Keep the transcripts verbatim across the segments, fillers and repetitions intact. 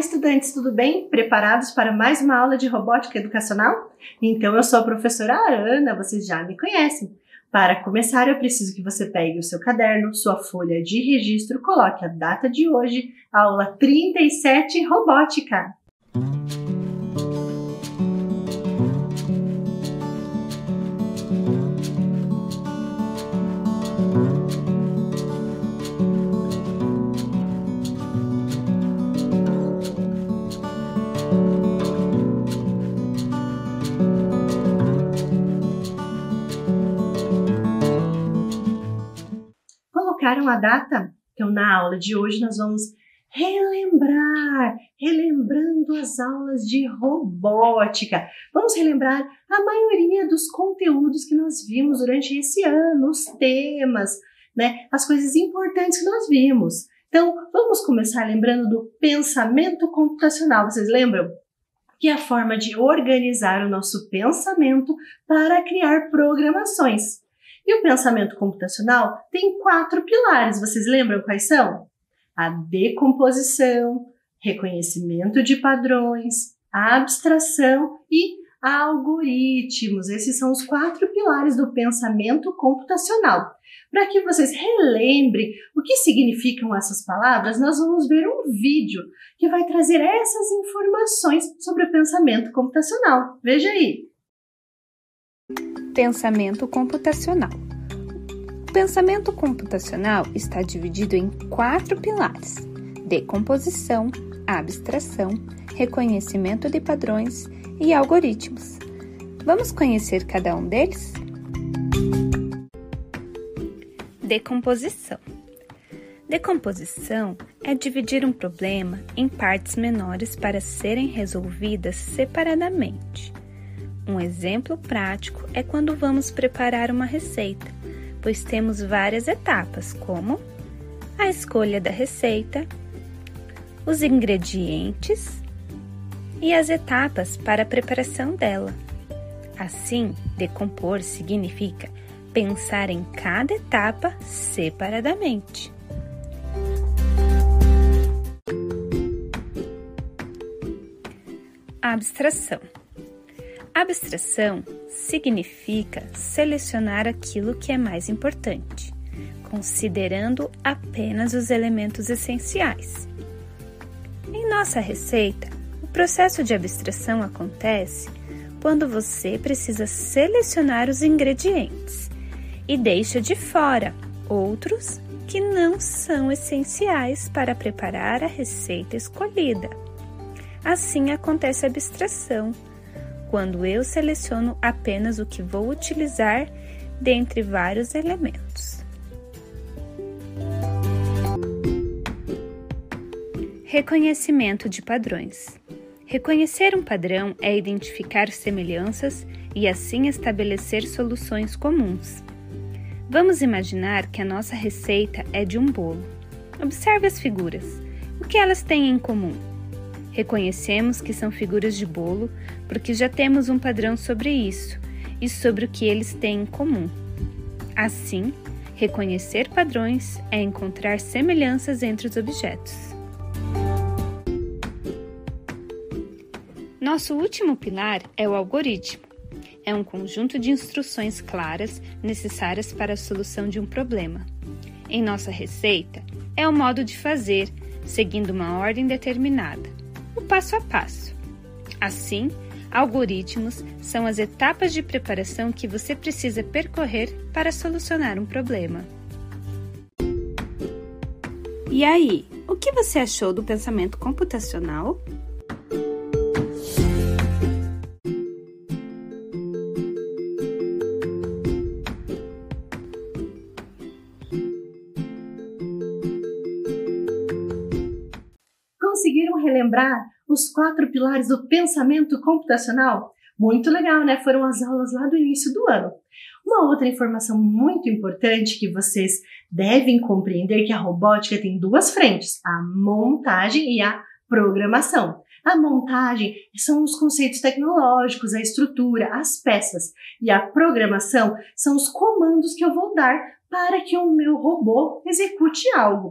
estudantes, tudo bem? Preparados para mais uma aula de robótica educacional? Então, eu sou a professora Ana, vocês já me conhecem. Para começar, eu preciso que você pegue o seu caderno, sua folha de registro, coloque a data de hoje, aula trinta e sete, robótica. Colocaram a data? Então, na aula de hoje, nós vamos relembrar, relembrando as aulas de robótica. Vamos relembrar a maioria dos conteúdos que nós vimos durante esse ano, os temas, né? As coisas importantes que nós vimos. Então, vamos começar lembrando do pensamento computacional. Vocês lembram? Que é a forma de organizar o nosso pensamento para criar programações. E o pensamento computacional tem quatro pilares, vocês lembram quais são? A decomposição, reconhecimento de padrões, a abstração e algoritmos. Esses são os quatro pilares do pensamento computacional. Para que vocês relembrem o que significam essas palavras, nós vamos ver um vídeo que vai trazer essas informações sobre o pensamento computacional. Veja aí! Pensamento computacional. O pensamento computacional está dividido em quatro pilares: decomposição, abstração, reconhecimento de padrões e algoritmos. Vamos conhecer cada um deles? Decomposição. Decomposição é dividir um problema em partes menores para serem resolvidas separadamente. Um exemplo prático é quando vamos preparar uma receita, pois temos várias etapas, como a escolha da receita, os ingredientes e as etapas para a preparação dela. Assim, decompor significa pensar em cada etapa separadamente. Abstração. Abstração significa selecionar aquilo que é mais importante, considerando apenas os elementos essenciais. Em nossa receita, o processo de abstração acontece quando você precisa selecionar os ingredientes e deixa de fora outros que não são essenciais para preparar a receita escolhida. Assim acontece a abstração, quando eu seleciono apenas o que vou utilizar dentre vários elementos. Reconhecimento de padrões. Reconhecer um padrão é identificar semelhanças e assim estabelecer soluções comuns. Vamos imaginar que a nossa receita é de um bolo. Observe as figuras. O que elas têm em comum? Reconhecemos que são figuras de bolo porque já temos um padrão sobre isso e sobre o que eles têm em comum. Assim, reconhecer padrões é encontrar semelhanças entre os objetos. Nosso último pilar é o algoritmo. É um conjunto de instruções claras necessárias para a solução de um problema. Em nossa receita, é o modo de fazer, seguindo uma ordem determinada. O passo a passo. Assim, algoritmos são as etapas de preparação que você precisa percorrer para solucionar um problema. E aí, o que você achou do pensamento computacional? Conseguiram relembrar os quatro pilares do pensamento computacional? Muito legal, né? Foram as aulas lá do início do ano. Uma outra informação muito importante que vocês devem compreender é que a robótica tem duas frentes, a montagem e a programação. A montagem são os conceitos tecnológicos, a estrutura, as peças. E a programação são os comandos que eu vou dar para que o meu robô execute algo.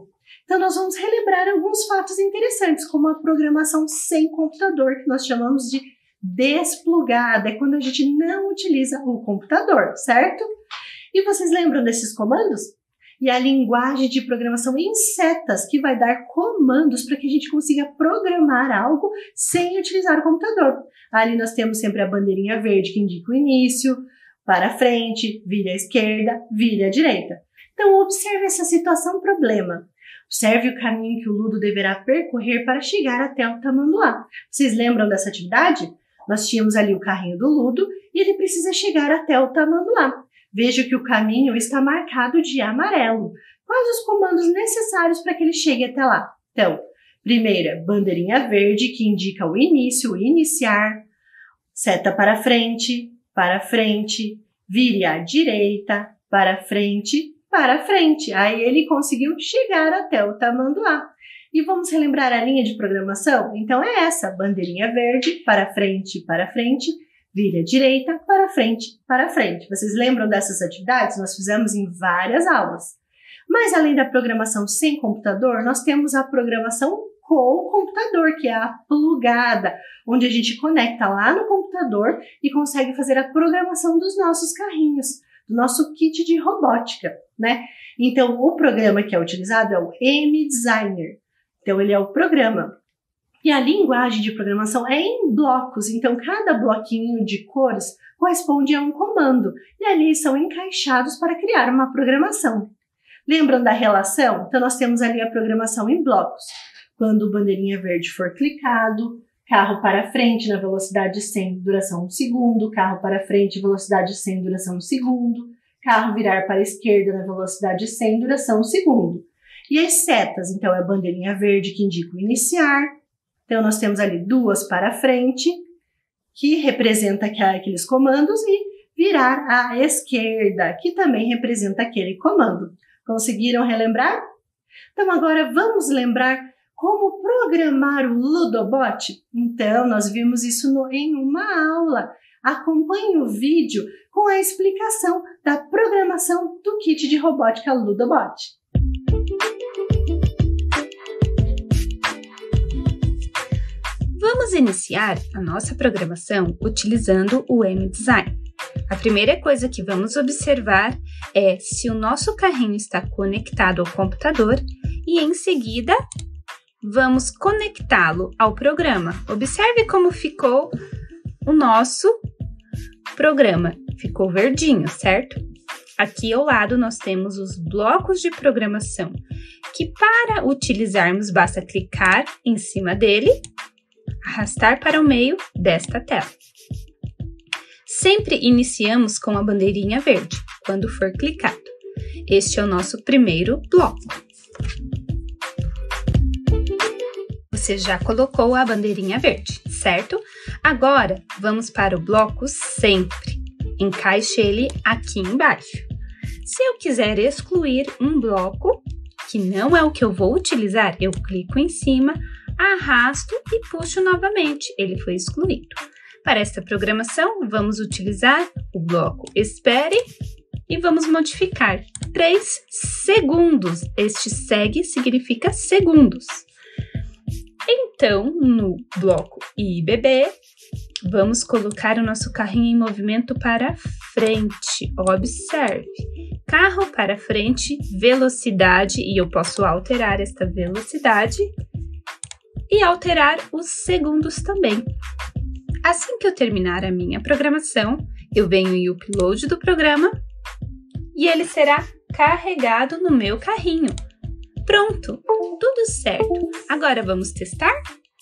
Então, nós vamos relembrar alguns fatos interessantes, como a programação sem computador, que nós chamamos de desplugada, é quando a gente não utiliza o computador, certo? E vocês lembram desses comandos? E a linguagem de programação em setas, que vai dar comandos para que a gente consiga programar algo sem utilizar o computador. Ali nós temos sempre a bandeirinha verde que indica o início, para frente, vire à esquerda, vire à direita. Então, observe essa situação problema. Observe o caminho que o Ludo deverá percorrer para chegar até o tamanduá. Vocês lembram dessa atividade? Nós tínhamos ali o carrinho do Ludo e ele precisa chegar até o tamanduá. Veja que o caminho está marcado de amarelo. Quais os comandos necessários para que ele chegue até lá? Então, primeira, bandeirinha verde, que indica o início, o iniciar. Seta para frente, para frente. Vire à direita, para frente, para frente. Aí ele conseguiu chegar até o tamanduá. E vamos relembrar a linha de programação? Então é essa, bandeirinha verde, para frente, para frente, vire à direita, para frente, para frente. Vocês lembram dessas atividades? Nós fizemos em várias aulas. Mas além da programação sem computador, nós temos a programação com o computador, que é a plugada, onde a gente conecta lá no computador e consegue fazer a programação dos nossos carrinhos, do nosso kit de robótica, né? Então, o programa que é utilizado é o M-Designer. Então, ele é o programa. E a linguagem de programação é em blocos. Então, cada bloquinho de cores corresponde a um comando. E ali são encaixados para criar uma programação. Lembram da relação? Então, nós temos ali a programação em blocos. Quando o bandeirinha verde for clicado, carro para frente na velocidade cem, duração um segundo, carro para frente, velocidade cem, duração um segundo, carro virar para a esquerda na velocidade cem, duração um segundo. E as setas, então, é a bandeirinha verde que indica o iniciar. Então, nós temos ali duas para frente, que representa aqueles comandos, e virar à esquerda, que também representa aquele comando. Conseguiram relembrar? Então, agora vamos lembrar como programar o Ludobot? Então, nós vimos isso no, em uma aula. Acompanhe o vídeo com a explicação da programação do kit de robótica Ludobot. Vamos iniciar a nossa programação utilizando o M-Design. A primeira coisa que vamos observar é se o nosso carrinho está conectado ao computador e, em seguida, vamos conectá-lo ao programa. Observe como ficou o nosso programa. Ficou verdinho, certo? Aqui ao lado nós temos os blocos de programação, que para utilizarmos basta clicar em cima dele, arrastar para o meio desta tela. Sempre iniciamos com a bandeirinha verde, quando for clicado. Este é o nosso primeiro bloco. Você já colocou a bandeirinha verde, certo? Agora, vamos para o bloco sempre. Encaixe ele aqui embaixo. Se eu quiser excluir um bloco, que não é o que eu vou utilizar, eu clico em cima, arrasto e puxo novamente. Ele foi excluído. Para esta programação, vamos utilizar o bloco espere e vamos modificar três segundos. Este segue significa segundos. Então, no bloco I B B, vamos colocar o nosso carrinho em movimento para frente. Observe. Carro para frente, velocidade, e eu posso alterar esta velocidade e alterar os segundos também. Assim que eu terminar a minha programação, eu venho em upload do programa e ele será carregado no meu carrinho. Pronto, tudo certo. Agora vamos testar?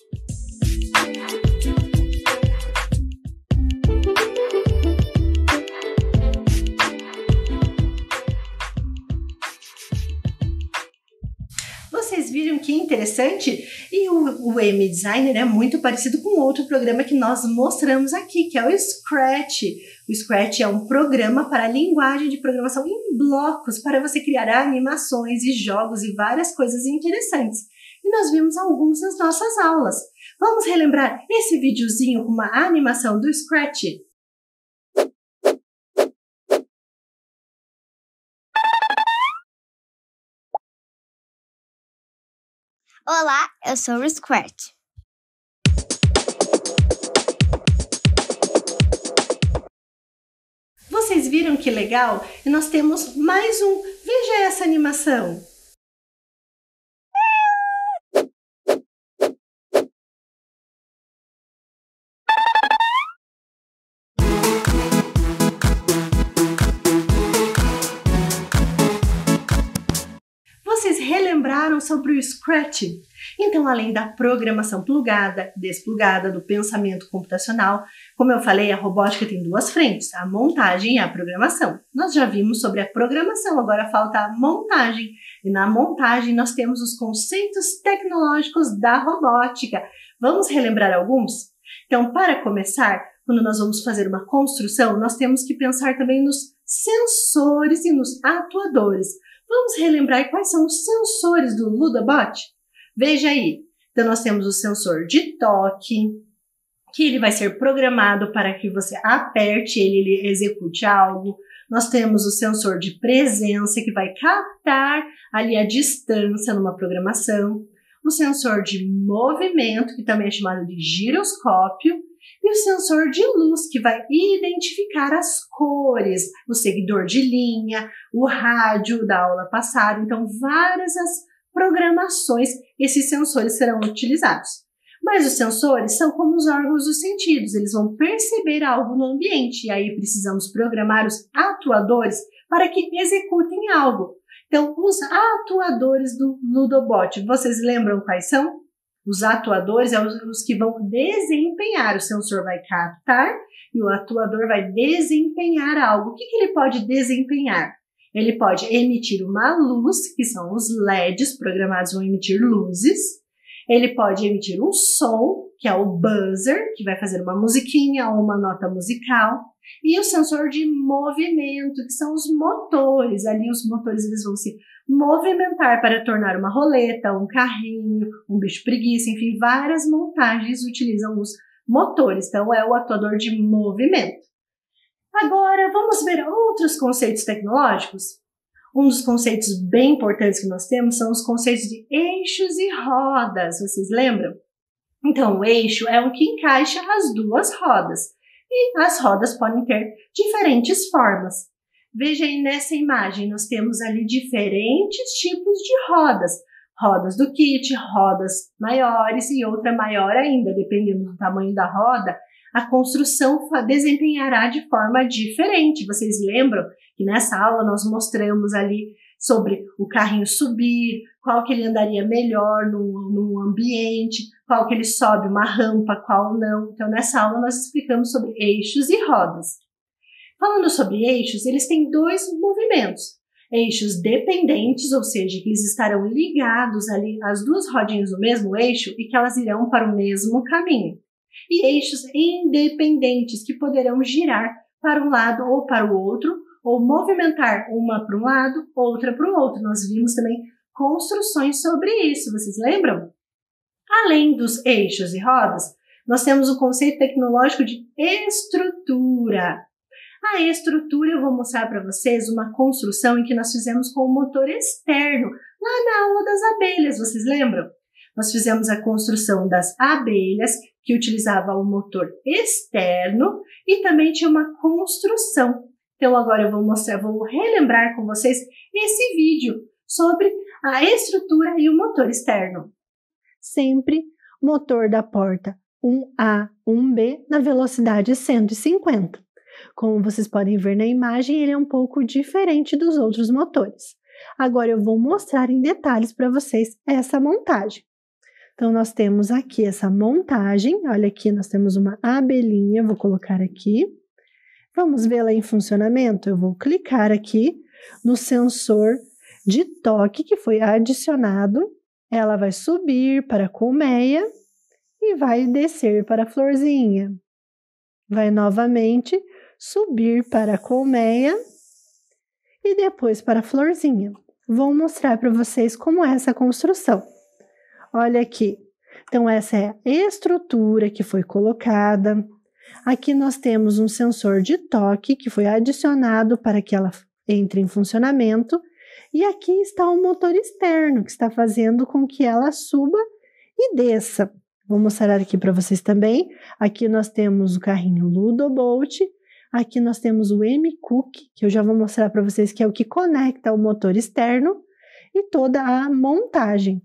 Vocês viram que interessante? E o, o M-Designer é muito parecido com outro programa que nós mostramos aqui, que é o Scratch. O Scratch é um programa para a linguagem de programação em blocos, para você criar animações e jogos e várias coisas interessantes. E nós vimos alguns nas nossas aulas. Vamos relembrar esse videozinho com uma animação do Scratch? Olá, eu sou o Scratch. Vocês viram que legal? E nós temos mais um. Veja essa animação. Vocês relembraram sobre o Scratch? Então, além da programação plugada, desplugada, do pensamento computacional, como eu falei, a robótica tem duas frentes, a montagem e a programação. Nós já vimos sobre a programação, agora falta a montagem. E na montagem nós temos os conceitos tecnológicos da robótica. Vamos relembrar alguns? Então, para começar, quando nós vamos fazer uma construção, nós temos que pensar também nos sensores e nos atuadores. Vamos relembrar quais são os sensores do Ludobot? Veja aí. Então, nós temos o sensor de toque, que ele vai ser programado para que você aperte ele, ele execute algo. Nós temos o sensor de presença, que vai captar ali a distância numa programação. O sensor de movimento, que também é chamado de giroscópio. E o sensor de luz, que vai identificar as cores, o seguidor de linha, o rádio da aula passada. Então, várias as programações, esses sensores serão utilizados. Mas os sensores são como os órgãos dos sentidos, eles vão perceber algo no ambiente, e aí precisamos programar os atuadores para que executem algo. Então, os atuadores do Ludobot, vocês lembram quais são? Os atuadores são os que vão desempenhar, o sensor vai captar e o atuador vai desempenhar algo. O que, que ele pode desempenhar? Ele pode emitir uma luz, que são os L E Ds programados, vão emitir luzes. Ele pode emitir um som, que é o buzzer, que vai fazer uma musiquinha ou uma nota musical. E o sensor de movimento, que são os motores. Ali os motores eles vão se movimentar para tornar uma roleta, um carrinho, um bicho preguiça, enfim, várias montagens utilizam os motores. Então, é o atuador de movimento. Agora, vamos ver outros conceitos tecnológicos? Um dos conceitos bem importantes que nós temos são os conceitos de eixos e rodas. Vocês lembram? Então, o eixo é o que encaixa as duas rodas. E as rodas podem ter diferentes formas. Veja aí nessa imagem, nós temos ali diferentes tipos de rodas. Rodas do kit, rodas maiores e outra maior ainda. Dependendo do tamanho da roda, a construção desempenhará de forma diferente. Vocês lembram que nessa aula nós mostramos ali sobre o carrinho subir, qual que ele andaria melhor num, num ambiente, qual que ele sobe uma rampa, qual não. Então, nessa aula nós explicamos sobre eixos e rodas. Falando sobre eixos, eles têm dois movimentos. Eixos dependentes, ou seja, que eles estarão ligados ali, as duas rodinhas do mesmo eixo e que elas irão para o mesmo caminho. E eixos independentes, que poderão girar para um lado ou para o outro, ou movimentar uma para um lado, outra para o outro. Nós vimos também construções sobre isso, vocês lembram? Além dos eixos e rodas, nós temos o conceito tecnológico de estrutura. A estrutura, eu vou mostrar para vocês uma construção em que nós fizemos com o motor externo, lá na aula das abelhas, vocês lembram? Nós fizemos a construção das abelhas, que utilizava o motor externo, e também tinha uma construção. Então, agora eu vou mostrar, vou relembrar com vocês esse vídeo sobre a estrutura e o motor externo. Sempre motor da porta um A, um B na velocidade cento e cinquenta. Como vocês podem ver na imagem, ele é um pouco diferente dos outros motores. Agora eu vou mostrar em detalhes para vocês essa montagem. Então, nós temos aqui essa montagem. Olha aqui, nós temos uma abelhinha, vou colocar aqui. Vamos vê-la em funcionamento? Eu vou clicar aqui no sensor de toque que foi adicionado. Ela vai subir para a colmeia e vai descer para a florzinha. Vai novamente subir para a colmeia e depois para a florzinha. Vou mostrar para vocês como é essa construção. Olha aqui. Então, essa é a estrutura que foi colocada. Aqui nós temos um sensor de toque que foi adicionado para que ela entre em funcionamento. E aqui está o motor externo, que está fazendo com que ela suba e desça. Vou mostrar aqui para vocês também. Aqui nós temos o carrinho Ludobolt. Aqui nós temos o M-Cook, que eu já vou mostrar para vocês que é o que conecta o motor externo e toda a montagem.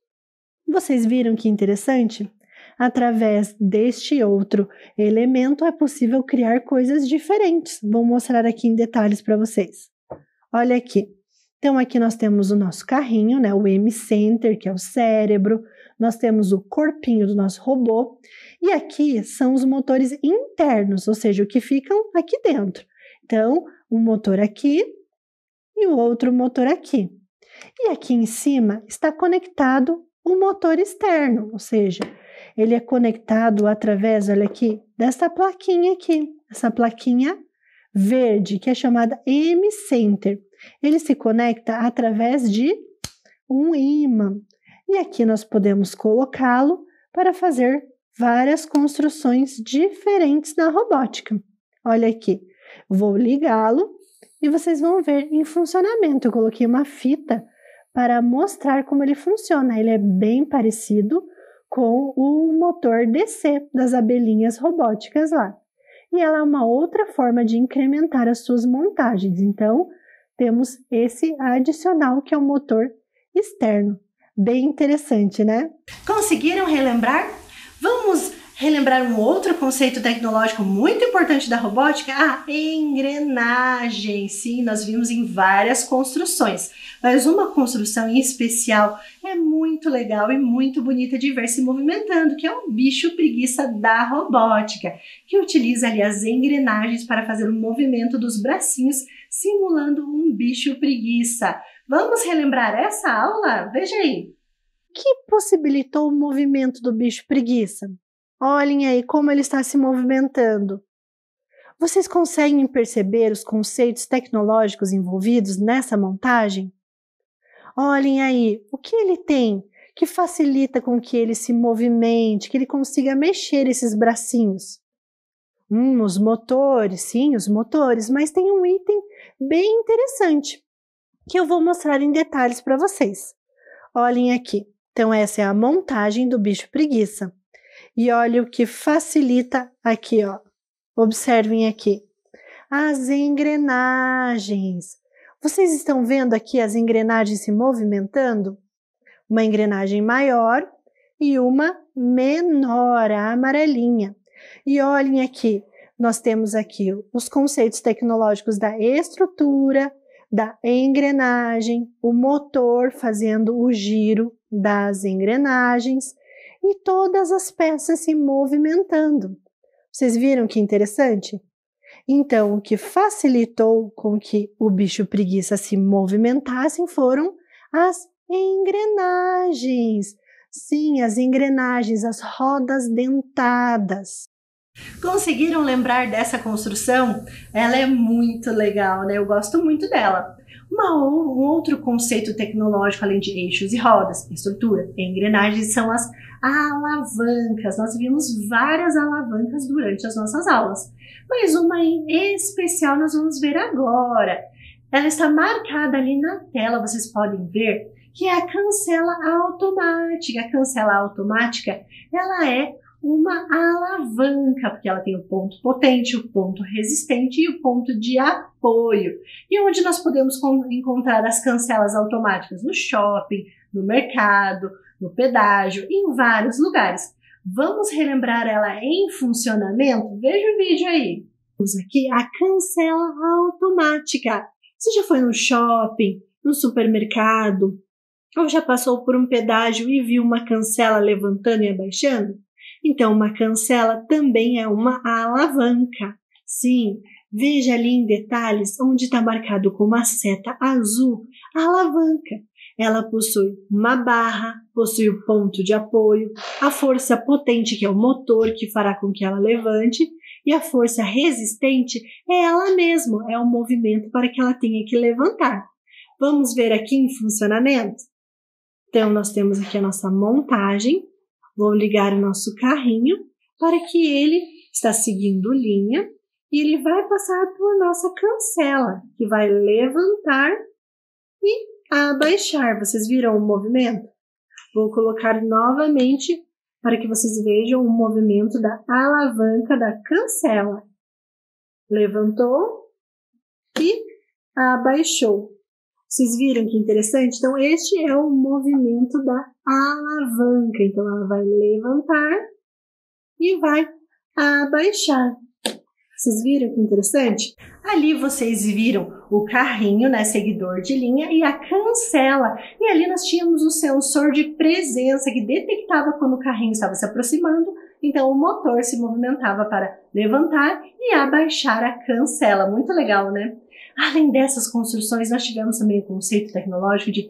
Vocês viram que interessante? Através deste outro elemento é possível criar coisas diferentes. Vou mostrar aqui em detalhes para vocês. Olha aqui. Então aqui nós temos o nosso carrinho, né? O M-Center, que é o cérebro. Nós temos o corpinho do nosso robô. E aqui são os motores internos, ou seja, o que ficam aqui dentro. Então, um motor aqui e o outro motor aqui. E aqui em cima está conectado o motor externo, ou seja, ele é conectado através, olha aqui, dessa plaquinha aqui, essa plaquinha verde, que é chamada M-Center. Ele se conecta através de um ímã. E aqui nós podemos colocá-lo para fazer várias construções diferentes na robótica. Olha aqui, vou ligá-lo e vocês vão ver em funcionamento. Eu coloquei uma fita para mostrar como ele funciona. Ele é bem parecido com o motor D C das abelhinhas robóticas lá. E ela é uma outra forma de incrementar as suas montagens. Então, temos esse adicional que é o motor externo. Bem interessante, né? Conseguiram relembrar? Vamos relembrar um outro conceito tecnológico muito importante da robótica? A engrenagem. Sim, nós vimos em várias construções, mas uma construção em especial é muito legal e muito bonita de ver se movimentando, que é o bicho preguiça da robótica, que utiliza ali as engrenagens para fazer o movimento dos bracinhos, simulando um bicho preguiça. Vamos relembrar essa aula? Veja aí. O que possibilitou o movimento do bicho preguiça? Olhem aí como ele está se movimentando. Vocês conseguem perceber os conceitos tecnológicos envolvidos nessa montagem? Olhem aí, o que ele tem que facilita com que ele se movimente, que ele consiga mexer esses bracinhos? Hum, os motores, sim, os motores, mas tem um item bem interessante que eu vou mostrar em detalhes para vocês. Olhem aqui. Então, essa é a montagem do bicho preguiça. E olha o que facilita aqui, ó. Observem aqui. As engrenagens. Vocês estão vendo aqui as engrenagens se movimentando? Uma engrenagem maior e uma menor, a amarelinha. E olhem aqui, nós temos aqui os conceitos tecnológicos da estrutura, da engrenagem, o motor fazendo o giro das engrenagens e todas as peças se movimentando. Vocês viram que interessante? Então, o que facilitou com que o bicho preguiça se movimentasse foram as engrenagens. Sim, as engrenagens, as rodas dentadas. Conseguiram lembrar dessa construção? Ela é muito legal, né? Eu gosto muito dela. Uma, um outro conceito tecnológico, além de eixos e rodas, estrutura e engrenagens, são as alavancas. Nós vimos várias alavancas durante as nossas aulas, mas uma em especial nós vamos ver agora. Ela está marcada ali na tela, vocês podem ver, que é a cancela automática. A cancela automática, ela é uma alavanca, porque ela tem o ponto potente, o ponto resistente e o ponto de apoio. E onde nós podemos encontrar as cancelas automáticas? No shopping, no mercado, no pedágio, em vários lugares. Vamos relembrar ela em funcionamento? Veja o vídeo aí. Temos aqui a cancela automática. Você já foi no shopping, no supermercado, ou já passou por um pedágio e viu uma cancela levantando e abaixando? Então, uma cancela também é uma alavanca. Sim, veja ali em detalhes onde está marcado com uma seta azul a alavanca. Ela possui uma barra, possui o ponto de apoio, a força potente, que é o motor que fará com que ela levante, e a força resistente é ela mesma, é o movimento para que ela tenha que levantar. Vamos ver aqui em funcionamento? Então, nós temos aqui a nossa montagem. Vou ligar o nosso carrinho para que ele está seguindo linha e ele vai passar por nossa cancela, que vai levantar e abaixar. Vocês viram o movimento? Vou colocar novamente para que vocês vejam o movimento da alavanca da cancela. Levantou e abaixou. Vocês viram que interessante? Então, este é o movimento da alavanca. Então, ela vai levantar e vai abaixar. Vocês viram que interessante? Ali vocês viram o carrinho, né, seguidor de linha, e a cancela. E ali nós tínhamos o sensor de presença que detectava quando o carrinho estava se aproximando. Então o motor se movimentava para levantar e abaixar a cancela. Muito legal, né? Além dessas construções, nós tivemos também o conceito tecnológico de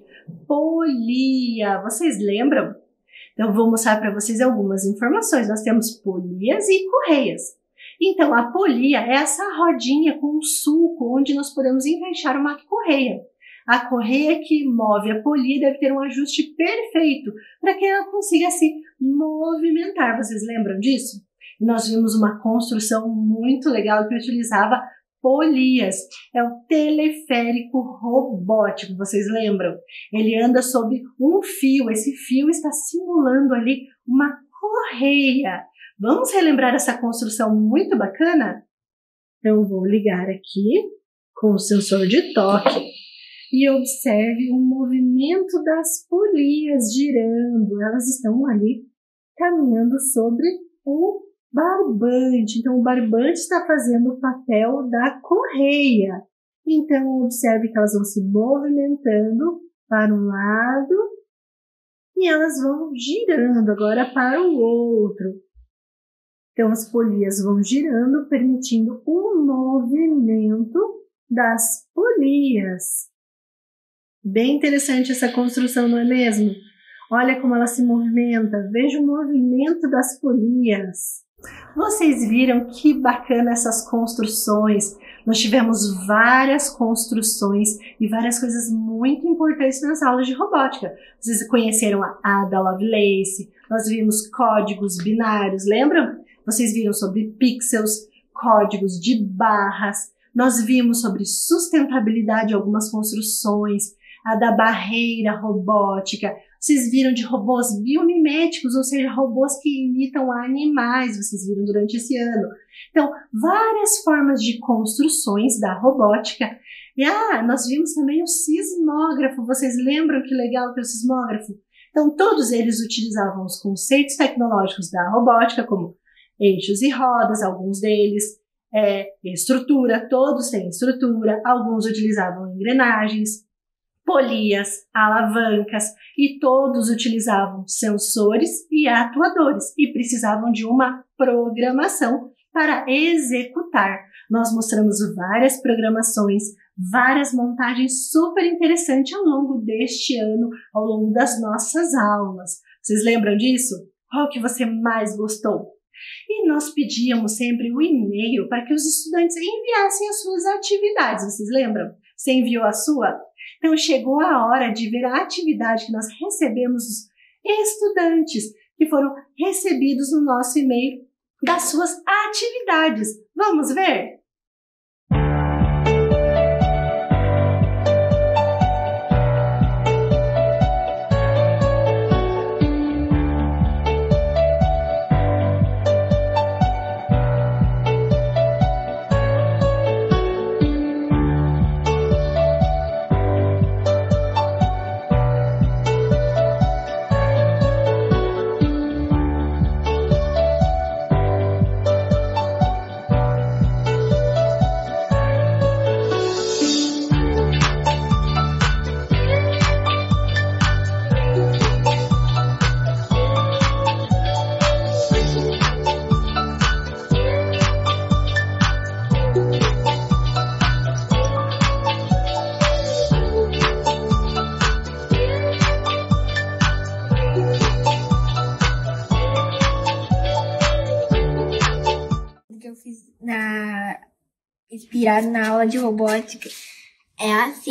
polia. Vocês lembram? Então vou mostrar para vocês algumas informações. Nós temos polias e correias. Então, a polia é essa rodinha com um sulco onde nós podemos encaixar uma correia. A correia que move a polia deve ter um ajuste perfeito para que ela consiga se movimentar. Vocês lembram disso? E nós vimos uma construção muito legal que utilizava polias. É o teleférico robótico, vocês lembram? Ele anda sob um fio. Esse fio está simulando ali uma correia. Vamos relembrar essa construção muito bacana? Eu vou ligar aqui com o sensor de toque e observe o movimento das polias girando. Elas estão ali caminhando sobre o barbante. Então, o barbante está fazendo o papel da correia. Então, observe que elas vão se movimentando para um lado e elas vão girando agora para o outro. Então, as polias vão girando, permitindo o movimento das polias. Bem interessante essa construção, não é mesmo? Olha como ela se movimenta. Veja o movimento das polias. Vocês viram que bacana essas construções? Nós tivemos várias construções e várias coisas muito importantes nas aulas de robótica. Vocês conheceram a Ada Lovelace, nós vimos códigos binários, lembram? Vocês viram sobre pixels, códigos de barras. Nós vimos sobre sustentabilidade de algumas construções, a da barreira robótica. Vocês viram de robôs biomiméticos, ou seja, robôs que imitam animais. Vocês viram durante esse ano. Então, várias formas de construções da robótica. E ah, nós vimos também o sismógrafo. Vocês lembram que legal que é o sismógrafo? Então, todos eles utilizavam os conceitos tecnológicos da robótica, como eixos e rodas, alguns deles, é, estrutura, todos têm estrutura, alguns utilizavam engrenagens, polias, alavancas, e todos utilizavam sensores e atuadores, e precisavam de uma programação para executar. Nós mostramos várias programações, várias montagens super interessantes ao longo deste ano, ao longo das nossas aulas. Vocês lembram disso? Qual que você mais gostou? E nós pedíamos sempre o e-mail para que os estudantes enviassem as suas atividades. Vocês lembram? Você enviou a sua? Então chegou a hora de ver a atividade que nós recebemos dos estudantes que foram recebidos no nosso e-mail das suas atividades. Vamos ver? Na, inspirado na aula de robótica é assim.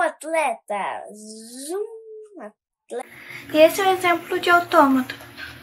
atleta. Zoom, atleta. E esse é um exemplo de autômato.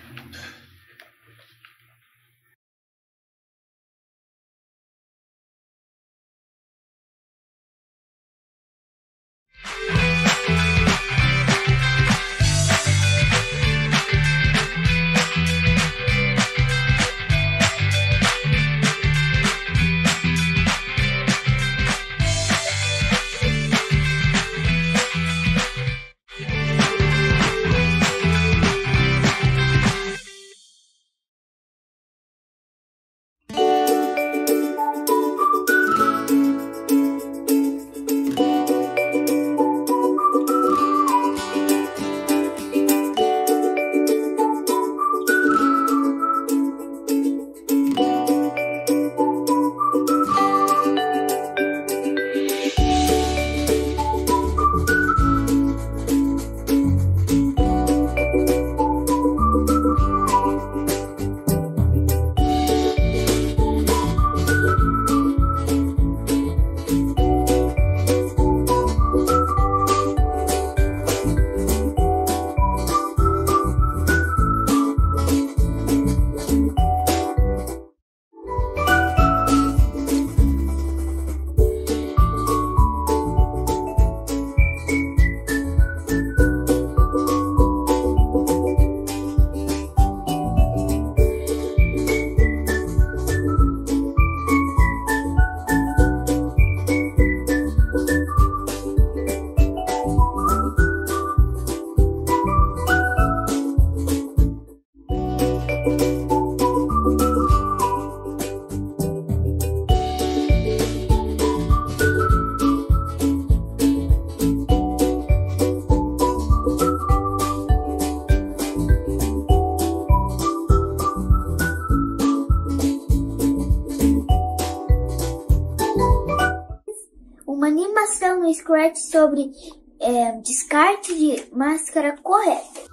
Uma animação no Scratch sobre é, descarte de máscara correta.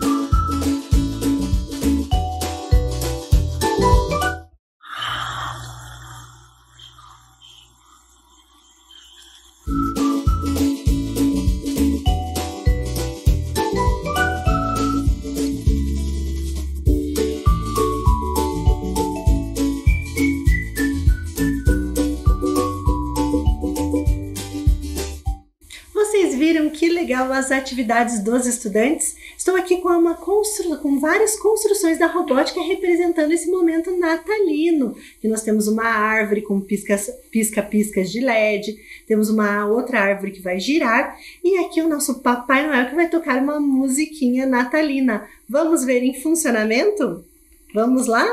Vocês viram que legal as atividades dos estudantes? Estou aqui com, uma constru... com várias construções da robótica representando esse momento natalino. E nós temos uma árvore com pisca-piscas de L E D, temos uma outra árvore que vai girar e aqui o nosso Papai Noel que vai tocar uma musiquinha natalina. Vamos ver em funcionamento? Vamos lá?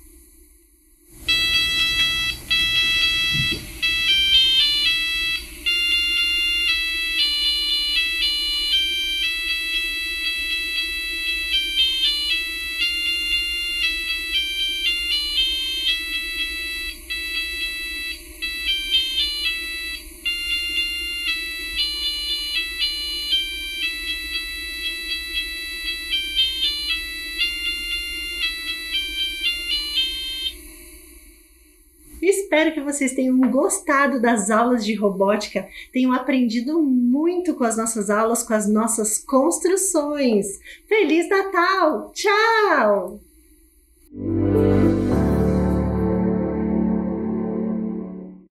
Espero que vocês tenham gostado das aulas de robótica, tenham aprendido muito com as nossas aulas, com as nossas construções. Feliz Natal! Tchau!